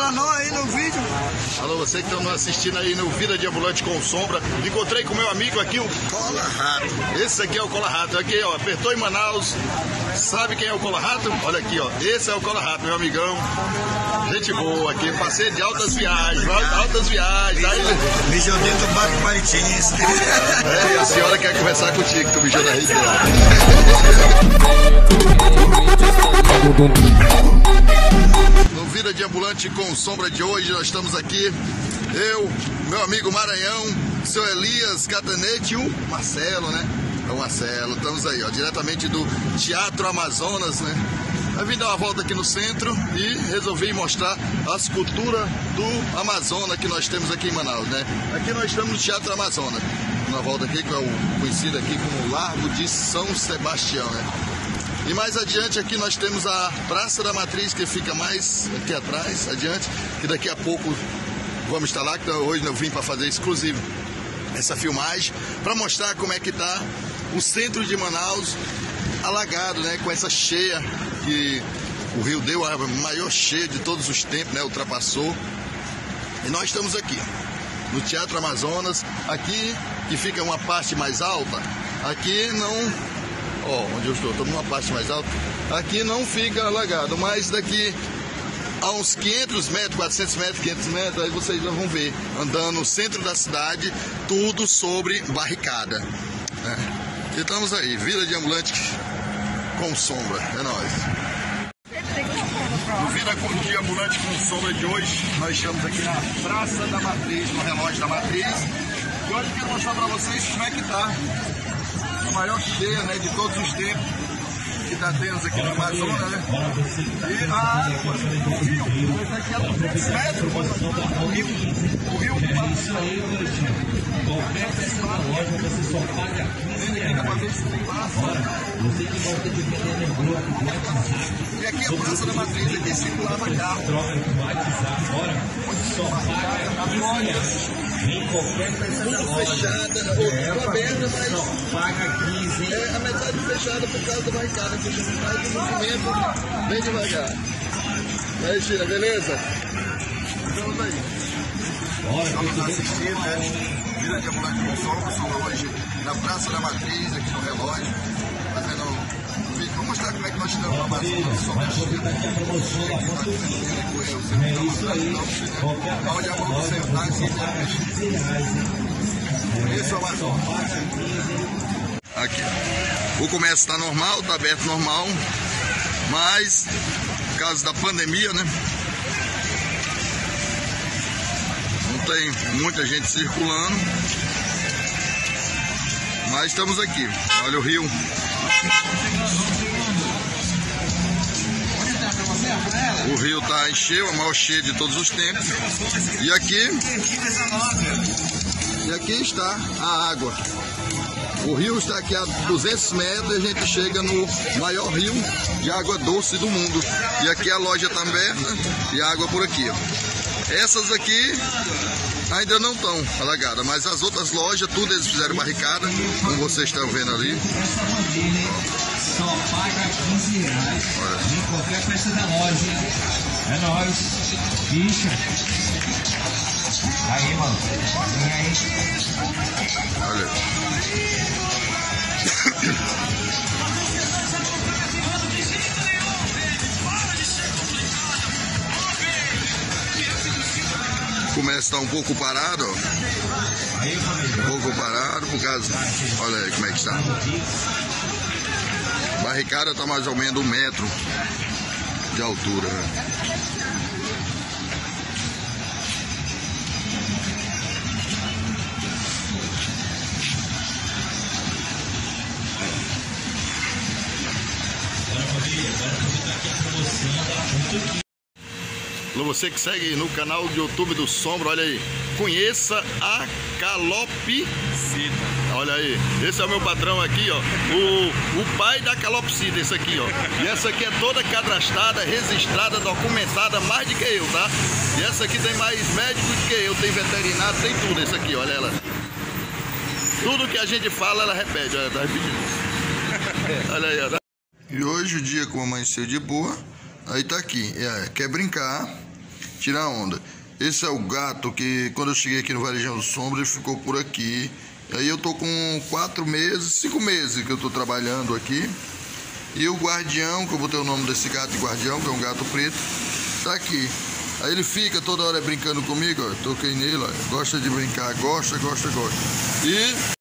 Fala nós aí no vídeo. Alô, você que está nos assistindo aí no Vida de Ambulante com Sombra. Encontrei com meu amigo aqui, o Cola Rato. Esse aqui é o Cola Rato. Aqui, ó, apertou em Manaus. Sabe quem é o Cola Rato? Olha aqui, ó. Esse é o Cola Rato, meu amigão. Gente boa aqui, parceiro de altas viagens. Altas viagens. Mijou dentro do barco Maritins. É, e a senhora quer conversar contigo, tu mijou na rede dela. No Vida de Ambulante com Sombra de hoje, nós estamos aqui, eu, meu amigo Maranhão, seu Elias Catanete e o Marcelo, né? É o Marcelo, estamos aí, ó, diretamente do Teatro Amazonas, né? Eu vim dar uma volta aqui no centro e resolvi mostrar as culturas do Amazonas que nós temos aqui em Manaus, né? Aqui nós estamos no Teatro Amazonas, uma volta aqui que é o conhecido aqui como Largo de São Sebastião, né? E mais adiante aqui nós temos a Praça da Matriz, que fica mais aqui atrás, adiante, que daqui a pouco vamos estar lá, que hoje eu vim para fazer exclusivo essa filmagem, para mostrar como é que tá o centro de Manaus alagado, né, com essa cheia que o rio deu, a maior cheia de todos os tempos, né, ultrapassou. E nós estamos aqui no Teatro Amazonas, aqui que fica uma parte mais alta, aqui não... Ó, onde eu estou numa parte mais alta. Aqui não fica alagado, mas daqui a uns 500 metros, 400 metros, 500 metros, aí vocês já vão ver, andando no centro da cidade, tudo sobre barricada, né? E estamos aí, Vida de Ambulante com Sombra, é nóis. No Vida de Ambulante com Sombra de hoje, nós estamos aqui na Praça da Matriz, no relógio da Matriz. E hoje eu quero mostrar para vocês como é que tá a maior cheia, né, de todos os tempos que está tendo aqui no Amazonas, né? E a água, o rio, daqui a 200 metros, o rio passa. E aqui é a Praça da Matriz, aqui circulava carro. Tudo fechada, ou aberta, mas é a metade fechada por causa da barricada, que faz um movimento bem devagar. E aí, China, beleza? Estamos aí. Estamos assistindo, né? Vida de Ambulante com Sombra, estamos hoje na Praça da Matriz, aqui no relógio, fazendo um vídeo. Vou mostrar como é que nós estamos na Amazonas, sobre a China. Onde a mão sentar isso é o Amazonas. Aqui. O comércio está normal, está aberto normal, mas por causa da pandemia, né? Não tem muita gente circulando, mas estamos aqui. Olha o rio. O rio está encheu, a maior cheia de todos os tempos. E aqui está a água. O rio está aqui a 200 metros e a gente chega no maior rio de água doce do mundo. E aqui a loja está aberta e a água por aqui, ó. Essas aqui ainda não estão alagadas, mas as outras lojas, tudo eles fizeram barricada, como vocês estão vendo ali. Só paga 15 reais em qualquer festa da loja. É nóis. Bicha. Aí, mano. Vem aí. Olha. O comércio está um pouco parado, ó. Um pouco parado por causa... Olha aí como é que está. A barricada está mais ou menos 1 metro de altura, né? Alô, você que segue no canal do YouTube do Sombra, olha aí, conheça a calopsita. Olha aí, esse é o meu patrão aqui, ó, o pai da calopsita, esse aqui, ó. E essa aqui é toda cadastrada, registrada, documentada, mais do que eu, tá? E essa aqui tem mais médico do que eu, tem veterinário, tem tudo, esse aqui, olha ela. Tudo que a gente fala, ela repete, olha, tá repetindo. Olha aí, ó. E hoje o dia como amanheceu de boa, aí tá aqui, quer brincar, tirar onda. Esse é o gato que quando eu cheguei aqui no Varejão do Sombra, ele ficou por aqui. Aí eu tô com 5 meses que eu tô trabalhando aqui. E o guardião, que eu botei o nome desse gato de guardião, que é um gato preto, tá aqui. Aí ele fica toda hora brincando comigo, ó. Toquei nele, ó. Gosta de brincar, gosta. E